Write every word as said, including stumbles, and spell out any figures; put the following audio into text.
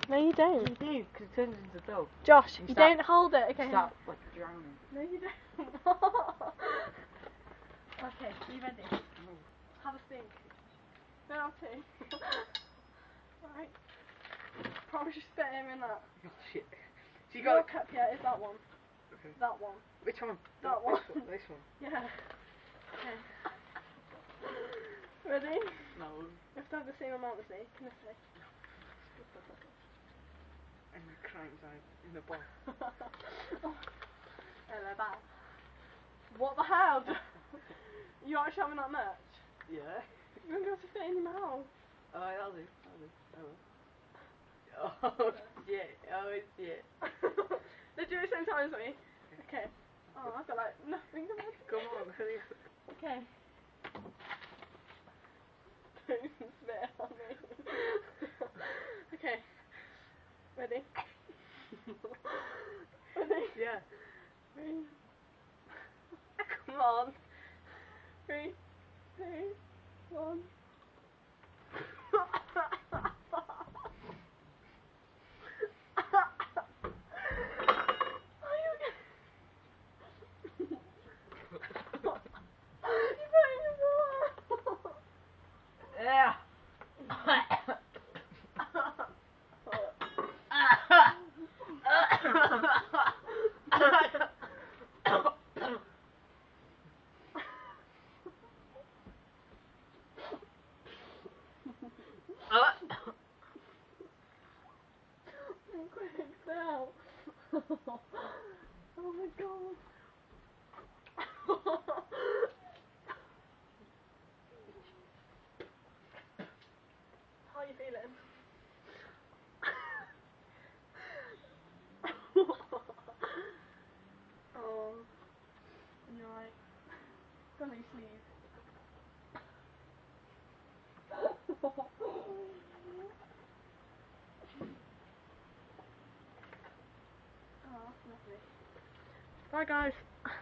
No, you don't. You do, because it turns into a dog. Josh, You you start- don't hold it. Okay. Start like drowning. No, you don't. Okay, you ready? Have a think. Now two. Right. Probably just spit him in that. Oh shit. So you Your got. cup, yeah, is that one. Okay. That one. Which one? That This one. This one. Yeah. Okay. Ready? No. You have to have the same amount as me. Can I say? And the crying inside in the bowl. Hello, bad. What the hell? You actually having that much? Yeah. You won't be able to fit in your mouth. Oh, I'll do. I'll do. I will. Oh shit. Oh shit. Let's do it at the same time as me. Okay. Oh, I've got like nothing to make. Come on, hurry up. Okay. Don't spit on me. Okay. Ready? Ready? Yeah. Three. Come on. Three, two, one. Are you okay? You put it in your mouth. Yeah. Quick now. Oh my god. How are you feeling? Oh, and you're right. Got no sleeve. Oh, that's lovely. Bye guys.